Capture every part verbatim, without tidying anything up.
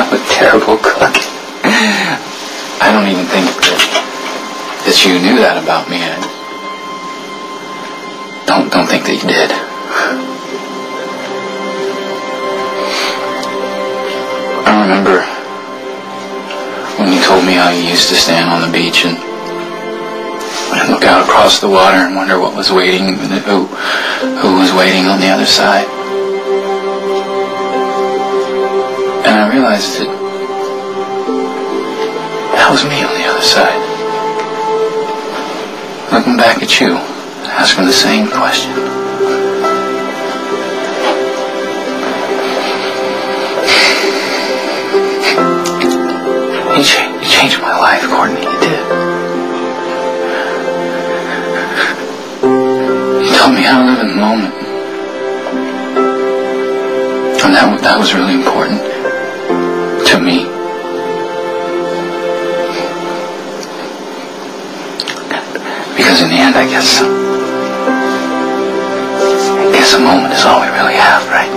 I'm a terrible cook. I don't even think that, that you knew that about me. I don't, don't think that you did. I remember when you told me how you used to stand on the beach and, and look out across the water and wonder what was waiting, who, who was waiting on the other side. And I realized that that was me on the other side, looking back at you, asking the same question. You, cha you changed my life, Courtney, you did. You taught me how to live in the moment. And that, that was really important to me. Because in the end, I guess, I guess a moment is all we really have, right?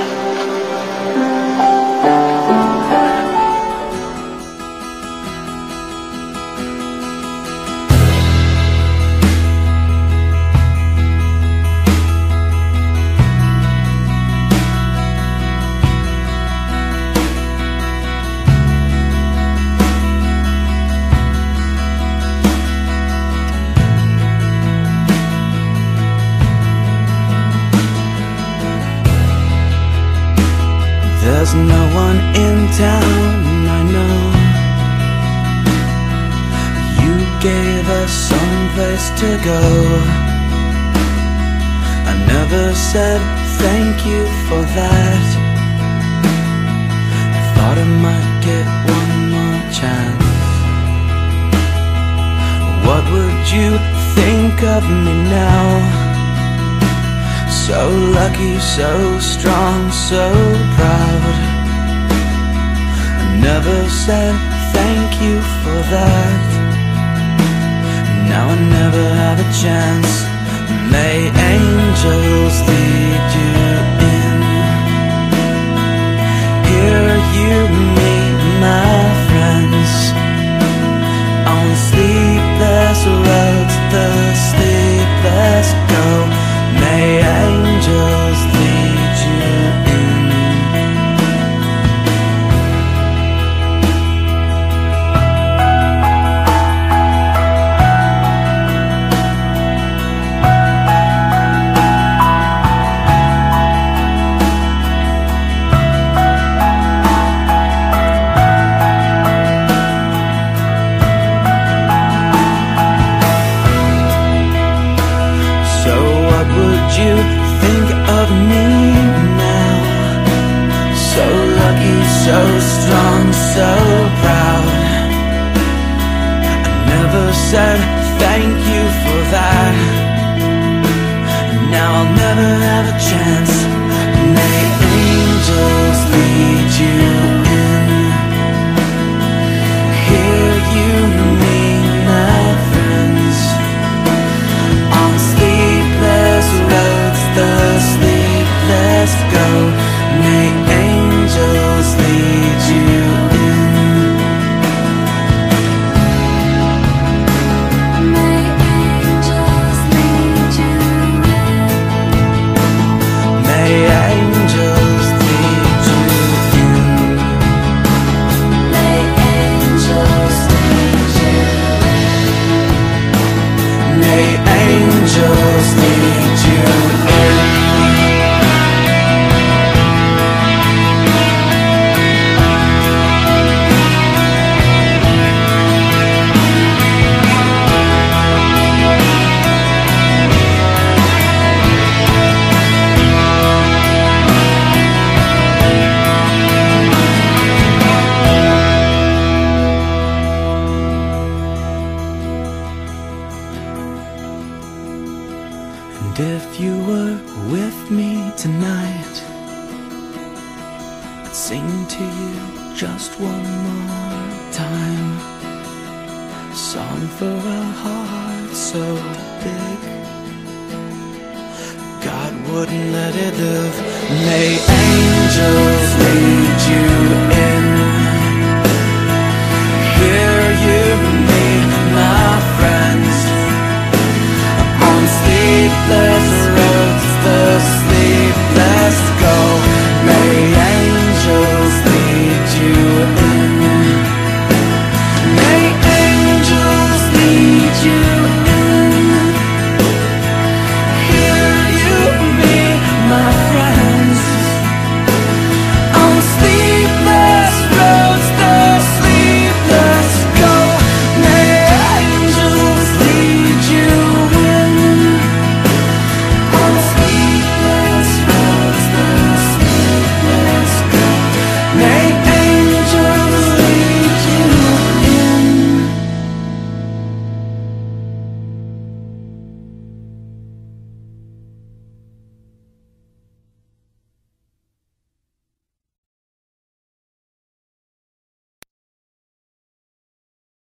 There's no one in town, I know. You gave us someplace to go. I never said thank you for that. I thought I might get one more chance. What would you think of me now? So lucky, so strong, so proud. I never said thank you for that. Now I never have a chance. May angels lead you in. Here you meet my friends on sleepless roads, the sleepless go. May angels lead you in. So what would you think of me now? So lucky, so strong, so proud. I never said thank you for that. Now I'll never have a chance. May angels lead you in. Here you meet my friends on sleepless roads, the sleepless go. May angels lead you in. May angels lead you in. May angels lead you in. May angels lead you in. May angels lead you in. And if you were with me tonight, I'd sing to you just one more time. A song for a heart so big God wouldn't let it live. May angels lead you in.